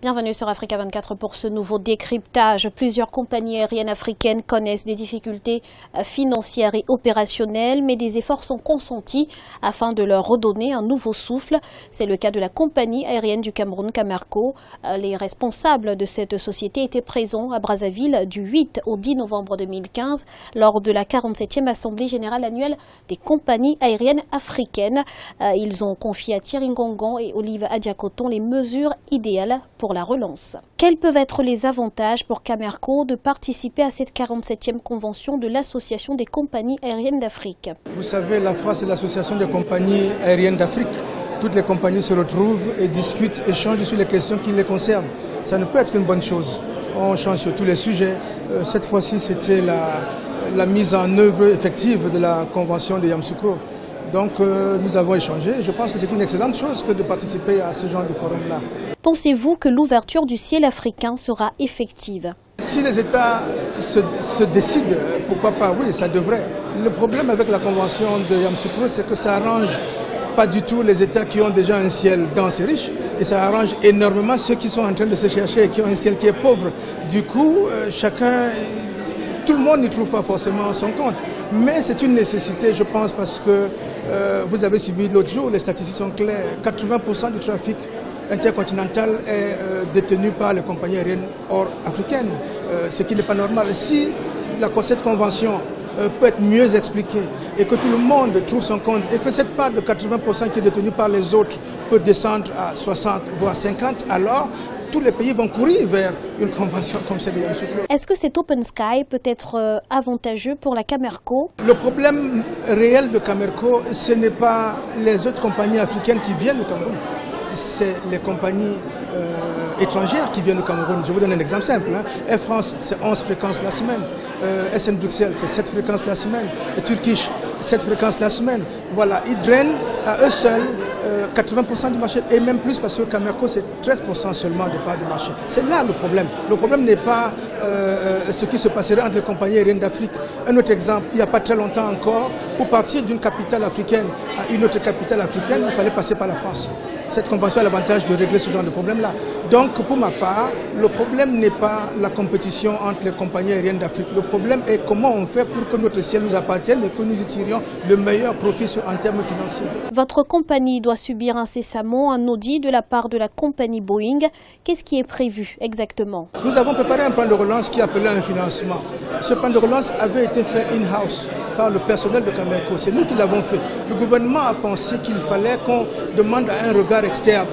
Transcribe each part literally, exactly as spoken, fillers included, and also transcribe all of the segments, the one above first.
Bienvenue sur Africa vingt-quatre pour ce nouveau décryptage. Plusieurs compagnies aériennes africaines connaissent des difficultés financières et opérationnelles, mais des efforts sont consentis afin de leur redonner un nouveau souffle. C'est le cas de la compagnie aérienne du Cameroun, Camerco. Les responsables de cette société étaient présents à Brazzaville du huit au dix novembre deux mille quinze lors de la quarante-septième Assemblée générale annuelle des compagnies aériennes africaines. Ils ont confié à Thierry Ngongon et Olive Adiakoton les mesures idéales pour la relance. Quels peuvent être les avantages pour Camerco de participer à cette quarante-septième convention de l'Association des compagnies aériennes d'Afrique? Vous savez, l'A F R A, c'est l'Association des compagnies aériennes d'Afrique. Toutes les compagnies se retrouvent et discutent, échangent sur les questions qui les concernent. Ça ne peut être qu'une bonne chose. On change sur tous les sujets. Cette fois-ci, c'était la, la mise en œuvre effective de la convention de Yamoussoukro. Donc euh, nous avons échangé. Je pense que c'est une excellente chose que de participer à ce genre de forum-là. Pensez-vous que l'ouverture du ciel africain sera effective? Si les États se, se décident, pourquoi pas, oui, ça devrait. Le problème avec la convention de Yamoussoukro, c'est que ça arrange pas du tout les États qui ont déjà un ciel dense et riche, et ça arrange énormément ceux qui sont en train de se chercher et qui ont un ciel qui est pauvre. Du coup, euh, chacun... Tout le monde n'y trouve pas forcément son compte, mais c'est une nécessité, je pense, parce que euh, vous avez suivi l'autre jour, les statistiques sont claires, quatre-vingts pour cent du trafic intercontinental est euh, détenu par les compagnies aériennes hors africaines, euh, ce qui n'est pas normal. Si la, cette convention euh, peut être mieux expliquée et que tout le monde trouve son compte et que cette part de quatre-vingts pour cent qui est détenue par les autres peut descendre à soixante voire cinquante, alors tous les pays vont courir vers une convention comme celle de Yamoussoukro. Est-ce que cet Open Sky peut être avantageux pour la Camerco? Le problème réel de Camerco, ce n'est pas les autres compagnies africaines qui viennent au Cameroun. C'est les compagnies euh, étrangères qui viennent au Cameroun. Je vous donne un exemple simple. Hein. Air France, c'est onze fréquences la semaine. Euh, S N Bruxelles, c'est sept fréquences la semaine. Et Turkish, sept fréquences la semaine. Voilà, ils drainent à eux seuls euh, quatre-vingts pour cent du marché, et même plus parce que Camerco, c'est treize pour cent seulement de part du marché. C'est là le problème. Le problème n'est pas euh, ce qui se passerait entre les compagnies aériennes d'Afrique. Un autre exemple, il n'y a pas très longtemps encore, pour partir d'une capitale africaine à une autre capitale africaine, il fallait passer par la France. Cette convention a l'avantage de régler ce genre de problème-là. Donc, pour ma part, le problème n'est pas la compétition entre les compagnies aériennes d'Afrique. Le problème est comment on fait pour que notre ciel nous appartienne et que nous y tirions le meilleur profit en termes financiers. Votre compagnie doit subir incessamment un audit de la part de la compagnie Boeing. Qu'est-ce qui est prévu exactement? Nous avons préparé un plan de relance qui appelait un financement. Ce plan de relance avait été fait in-house par le personnel de Camerco. C'est nous qui l'avons fait. Le gouvernement a pensé qu'il fallait qu'on demande à un regard externe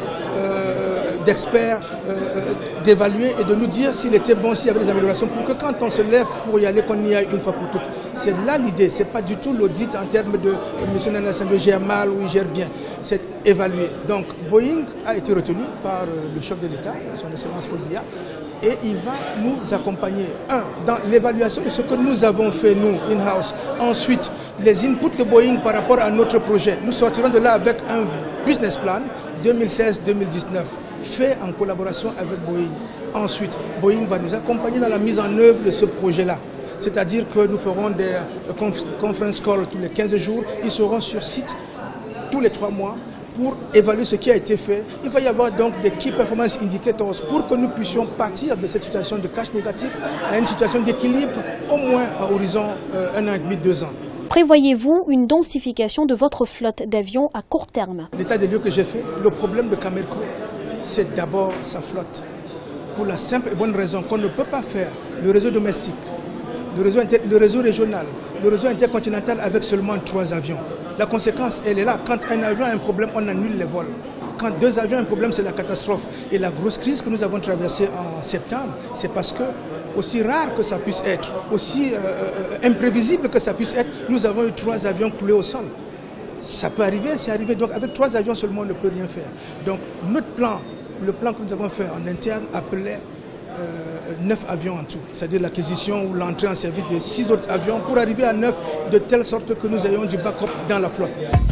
euh, d'experts euh, d'évaluer et de nous dire s'il était bon, s'il y avait des améliorations, pour que quand on se lève pour y aller, qu'on y aille une fois pour toutes. C'est là l'idée, ce n'est pas du tout l'audit en termes de M. Nana Sando gère mal ou il gère bien, c'est évaluer. Donc Boeing a été retenu par euh, le chef de l'État, son Excellence Paul Biya, et il va nous accompagner, un, dans l'évaluation de ce que nous avons fait, nous, in-house. Ensuite, les inputs de Boeing par rapport à notre projet. Nous sortirons de là avec un business plan deux mille seize deux mille dix-neuf, fait en collaboration avec Boeing. Ensuite, Boeing va nous accompagner dans la mise en œuvre de ce projet-là. C'est-à-dire que nous ferons des conf conference calls tous les quinze jours. Ils seront sur site tous les trois mois pour évaluer ce qui a été fait. Il va y avoir donc des Key Performance Indicators pour que nous puissions partir de cette situation de cash négatif à une situation d'équilibre au moins à horizon euh, un an et demi, deux ans. Prévoyez-vous une densification de votre flotte d'avions à court terme? L'état des lieux que j'ai fait, le problème de Camerco, c'est d'abord sa flotte. Pour la simple et bonne raison qu'on ne peut pas faire le réseau domestique, le réseau, inter, le réseau régional, le réseau intercontinental avec seulement trois avions. La conséquence, elle est là. Quand un avion a un problème, on annule les vols. Quand deux avions ont un problème, c'est la catastrophe. Et la grosse crise que nous avons traversée en septembre, c'est parce que, aussi rare que ça puisse être, aussi euh, imprévisible que ça puisse être, nous avons eu trois avions coulés au sol. Ça peut arriver, c'est arrivé. Donc avec trois avions seulement, on ne peut rien faire. Donc notre plan, le plan que nous avons fait en interne appelait euh, neuf avions en tout. C'est-à-dire l'acquisition ou l'entrée en service de six autres avions pour arriver à neuf, de telle sorte que nous ayons du backup dans la flotte.